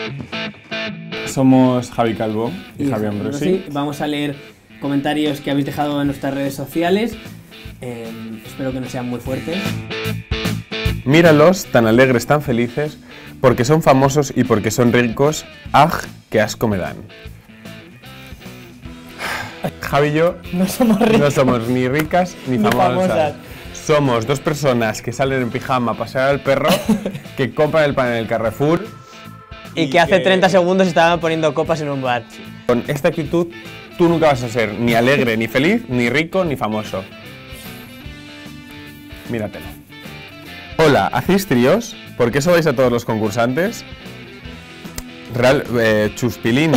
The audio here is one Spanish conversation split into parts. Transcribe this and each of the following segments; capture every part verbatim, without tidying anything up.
Somos Javi Calvo y, y Javi Ambrosi. Sí, vamos a leer comentarios que habéis dejado en nuestras redes sociales. Eh, espero que no sean muy fuertes. Míralos, tan alegres, tan felices, porque son famosos y porque son ricos. ¡Aj, qué asco me dan! Javi y yo no somos, ricas. no somos ni ricas ni, ni famosas. famosas. Somos dos personas que salen en pijama a pasear al perro, que compran el pan en el Carrefour y, y que hace que... treinta segundos estaban poniendo copas en un bar. Con esta actitud tú nunca vas a ser ni alegre, ni feliz, ni rico, ni famoso. Míratelo. Hola, ¿hacéis tríos? ¿Por qué eso vais a todos los concursantes? Real, eh, Chuspilín.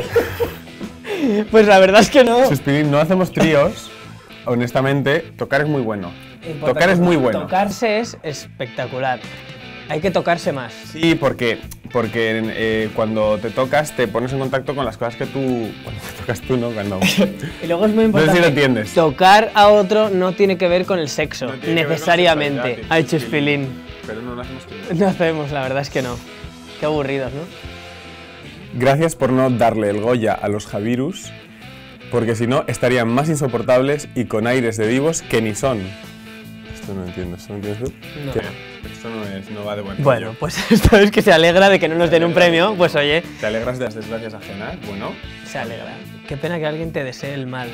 Pues la verdad es que no. Chuspilín, no hacemos tríos. Honestamente, tocar es muy bueno. Importa, tocar es muy bueno. Tocarse es espectacular. Hay que tocarse más. Sí, porque, porque eh, cuando te tocas te pones en contacto con las cosas que tú... Cuando te tocas tú, ¿no? Cuando... Y luego es muy importante. No sé si lo entiendes. Tocar a otro no tiene que ver con el sexo, no necesariamente. Ay, Chuspilín. Pero no lo hacemos tríos. No hacemos, la verdad es que no. Qué aburridos, ¿no? Gracias por no darle el Goya a los Javirus, porque si no estarían más insoportables y con aires de divos que ni son. Esto no entiendo, ¿esto no entiendes tú? No. ¿Qué? Esto no, es, no va de buen Bueno, rollo. pues esto es que se alegra de que no nos den un premio, pues oye... ¿Te alegras de las desgracias ajenas? Bueno... Se alegra. Qué pena que alguien te desee el mal,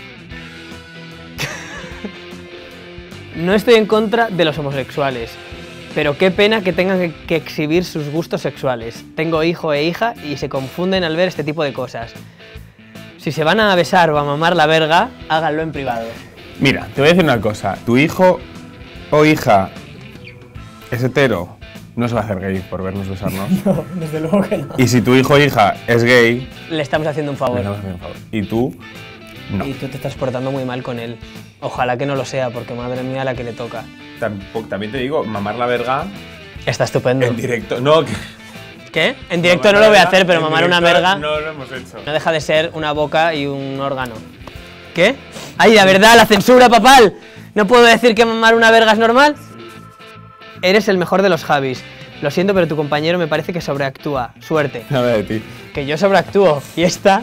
¿no? No estoy en contra de los homosexuales, pero qué pena que tengan que, que exhibir sus gustos sexuales. Tengo hijo e hija y se confunden al ver este tipo de cosas. Si se van a besar o a mamar la verga, háganlo en privado. Mira, te voy a decir una cosa. Tu hijo o hija es hetero, no se va a hacer gay por vernos besarnos. No, desde luego que no. Y si tu hijo o hija es gay... Le estamos haciendo un favor. Le estamos haciendo un favor. Y tú, no. Y tú te estás portando muy mal con él. Ojalá que no lo sea, porque madre mía la que le toca. Tampoco, también te digo, mamar la verga... Está estupendo. En directo, no... Que... ¿Qué? En directo no lo voy a hacer, pero mamar una verga... No lo hemos hecho. No deja de ser una boca y un órgano. ¿Qué? ¡Ay, la verdad, la censura, papal! ¿No puedo decir que mamar una verga es normal? Eres el mejor de los Javis. Lo siento, pero tu compañero me parece que sobreactúa. Suerte. Nada de ti. Que yo sobreactúo. ¿Y esta?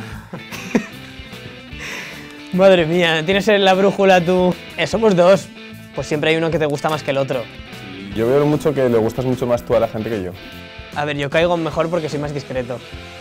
Madre mía, ¿tienes en la brújula tú? Eh, somos dos. Pues siempre hay uno que te gusta más que el otro. Yo veo mucho que le gustas mucho más tú a la gente que yo. A ver, yo caigo mejor porque soy más discreto.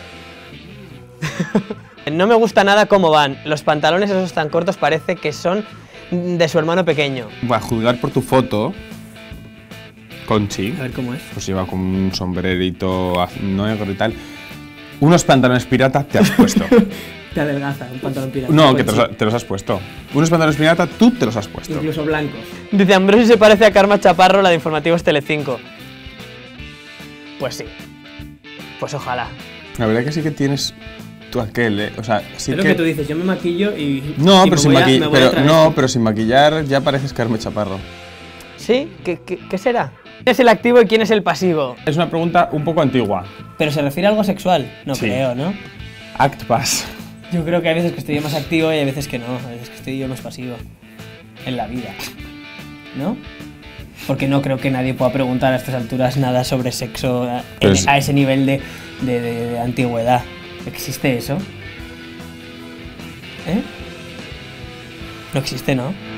No me gusta nada cómo van. Los pantalones esos tan cortos parece que son de su hermano pequeño. A juzgar por tu foto, Conchi, a ver cómo es. Pues lleva con un sombrerito negro y tal. Unos pantalones pirata te has puesto. Te adelgaza, un pantalón pirata. No, que te los, te los has puesto. Unos pantalones pirata tú te los has puesto. Incluso blancos. Dice, Ambrosi se parece a Karma Chaparro, la de Informativos Telecinco. Pues sí. Pues ojalá. La verdad que sí que tienes tú aquel, ¿eh? O sea, sí es lo que... que tú dices, yo me maquillo y... No, y pero, sin, a, maqui... pero, no esto. pero sin maquillar ya pareces Carmen Chaparro. ¿Sí? ¿Qué, qué, qué será? ¿Quién es el activo y quién es el pasivo? Es una pregunta un poco antigua. ¿Pero se refiere a algo sexual? No sí. creo, ¿no? Act pass. Yo creo que hay veces que estoy yo más activo y hay veces que no. Hay veces que estoy yo más pasivo. En la vida. ¿No? Porque no creo que nadie pueda preguntar a estas alturas nada sobre sexo a, pues, a ese nivel de, de, de, de antigüedad. ¿Existe eso? ¿Eh? No existe, ¿no?